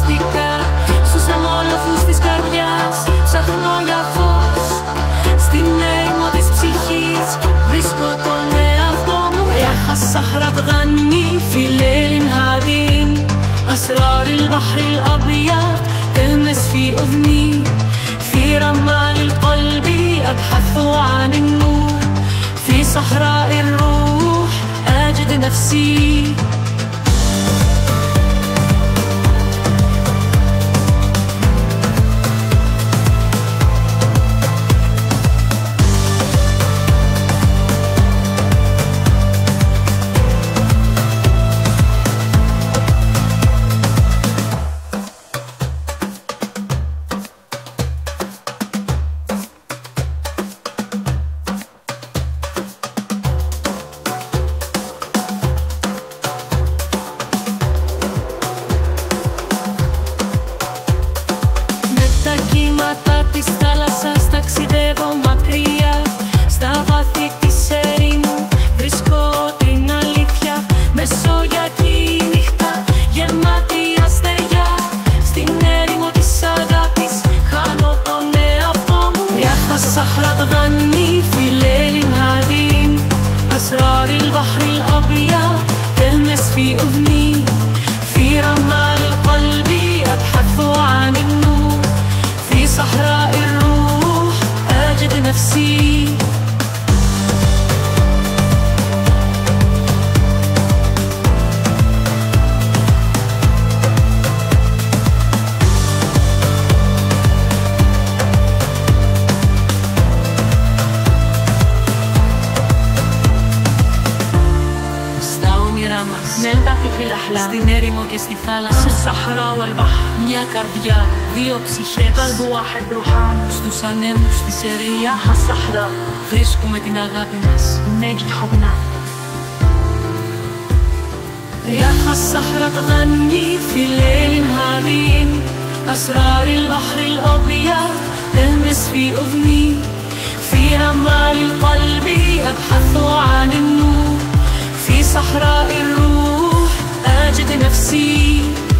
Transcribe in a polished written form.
μυστικά στους αμόλοφους της καρδιάς. Ψάχνω για φως στην έρημο της ψυχής. Βρίσκω τον εαυτό μου. Έχασα غني في ليل هادين أسرار البحر الأبيض تلمس في أذني. في رمال القلب أبحث عن النور. في صحراء الروح أجد نفسي. Της θάλασσας ταξιδεύω μακριά. Στα βάθη της ερήμου βρίσκω την αλήθεια. Μεσογειακή νύχτα γεμάτη αστεριά. Στην έρημο της αγάπης χάνω τον εαυτό μου. يا الصحراء تغني في ليل هادين أسرار البحر الأبيض تلمس في أذني. في رمال القلب أبحث عن النور. في صحراء الروح أجد نفسي. Νέλταφη φυλαχλά στην έρημο και στη θάλασσα. Σαχρά والبحر μια καρδιά, δύο ψυχές. قلب واحد روحان στους ανέμους της ερήμου. الصحراء βρίσκουμε την αγάπη μας. نجد حبنا. يا الصحراء تغني في ليل هادين أسرار البحر الأبيض تلمس في أذني. في رمال القلب أبحث عن النور. في صحراء الروح أجد نفسي.